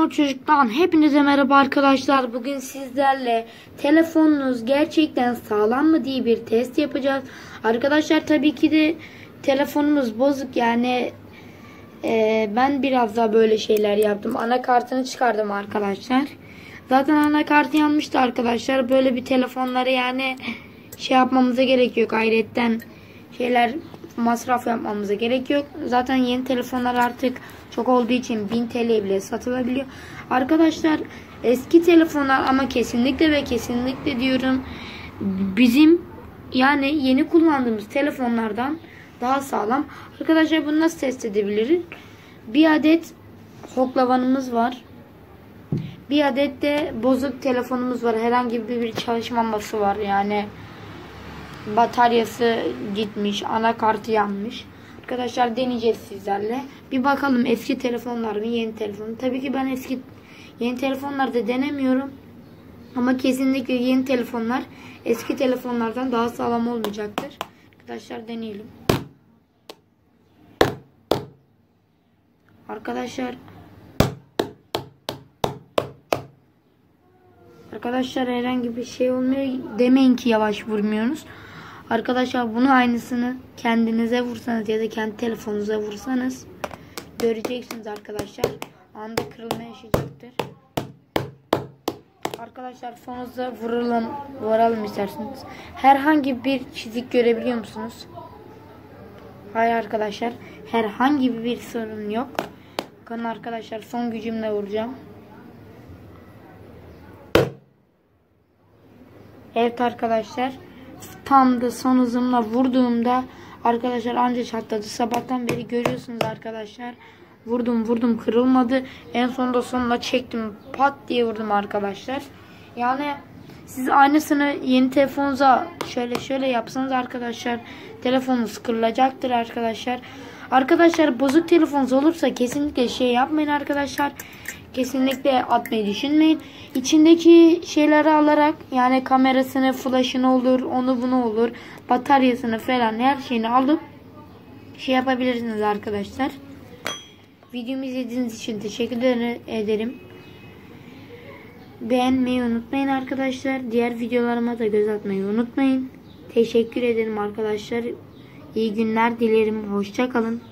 Tekno Çocuk'tan hepinize merhaba arkadaşlar. Bugün sizlerle telefonunuz gerçekten sağlam mı diye bir test yapacağız. Arkadaşlar tabii ki de telefonumuz bozuk, yani ben biraz daha böyle şeyler yaptım. Anakartını çıkardım arkadaşlar. Zaten anakartı yanmıştı arkadaşlar. Böyle bir telefonları yani şey yapmamıza gerek yok. Ayrıca şeyler masraf yapmamıza gerek yok. Zaten yeni telefonlar artık çok olduğu için 1000 TL bile satılabiliyor. Arkadaşlar eski telefonlar ama kesinlikle ve kesinlikle diyorum bizim yani yeni kullandığımız telefonlardan daha sağlam. Arkadaşlar bunu nasıl test edebiliriz? Bir adet hoklavanımız var. Bir adet de bozuk telefonumuz var. Herhangi bir çalışmaması var. Yani bataryası gitmiş, anakartı yanmış. Arkadaşlar deneyeceğiz sizlerle. Bir bakalım eski telefonlar mı, yeni telefon. Tabii ki ben yeni telefonlarda denemiyorum. Ama kesinlikle yeni telefonlar eski telefonlardan daha sağlam olmayacaktır. Arkadaşlar deneyelim. Arkadaşlar herhangi bir şey olmuyor. Demeyin ki yavaş vurmuyorsunuz. Arkadaşlar bunu aynısını kendinize vursanız ya da kendi telefonunuza vursanız göreceksiniz arkadaşlar. Anda kırılma yaşayacaktır. Arkadaşlar son hızla vuralım isterseniz. Herhangi bir çizik görebiliyor musunuz? Hayır arkadaşlar. Herhangi bir sorun yok. Bakın arkadaşlar son gücümle vuracağım. Evet arkadaşlar. Tam da son hızımla vurduğumda arkadaşlar anca çatladı. Sabahtan beri görüyorsunuz arkadaşlar. Vurdum kırılmadı. En sonunda çektim. Pat diye vurdum arkadaşlar. Yani siz aynısını yeni telefonunuza şöyle yapsanız arkadaşlar telefonunuz kırılacaktır arkadaşlar. Arkadaşlar bozuk telefonunuz olursa kesinlikle şey yapmayın arkadaşlar. Kesinlikle atmayı düşünmeyin. İçindeki şeyleri alarak yani kamerasını, flash'ını olur, onu bunu olur, bataryasını falan her şeyini alıp şey yapabilirsiniz arkadaşlar. Videomu izlediğiniz için teşekkür ederim. Beğenmeyi unutmayın arkadaşlar. Diğer videolarıma da göz atmayı unutmayın. Teşekkür ederim arkadaşlar. İyi günler dilerim. Hoşça kalın.